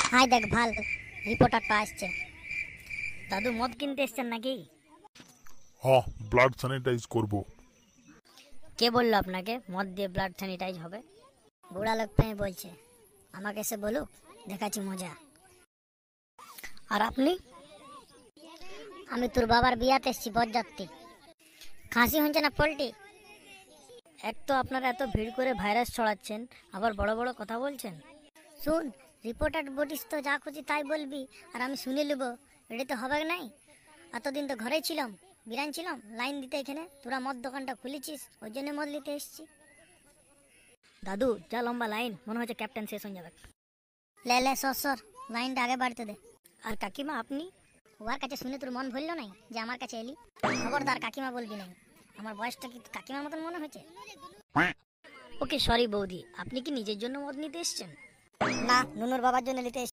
High দেখ ভাল, রিপোর্টারটা আসছে। দাদু মদ কিনতে এসছেন নাকি? হ্যাঁ, ব্লাড স্যানিটাইজ করব। কে বললো আপনাকে মদ দিয়ে ব্লাড স্যানিটাইজ হবে? বুড়া লোকটাই বলছে, আমাকে এসে বলুক, দেখাচ্ছি মজা। আর আপনি? আমি তোর বাবার বিয়াতে এসছি বরযাত্রী। খাসি হচ্ছে না পোল্ট্রি? এক তো আপনারা এত ভিড় করে ভাইরাস ছড়াচ্ছেন, আবার বড় বড় কথা বলছেন। শুন, রিপোর্টার বলিস তো যা খুশি তাই বলবি, আর আমি শুনে নেব, এটা তো হবে নাই। এতদিন তো ঘরেই ছিলাম, বিরান ছিলাম লাইন দিতে, এখানে তোরা মদ দোকানটা খুলেছিস, ওই জন্য মদ নিতে এসছি। দাদু যা লম্বা লাইন, মনে হচ্ছে ক্যাপ্টেন শেষ হয়ে যাবে। লে লে সর সর, লাইনটা আগে বাড়তে দে। আর কাকিমা আপনি? ওর কাছে শুনে তোর মন ভরল নাই যে আমার কাছে এলি? খবরদার কাকিমা বলবি নাই, আমার বয়সটা কি কাকিমার মতন মনে হয়েছে? ওকে সরি বৌদি, আপনি কি নিজের জন্য মদ নিতে এসছেন? না, নুনুর বাবার জন্য নিতে এসেছি।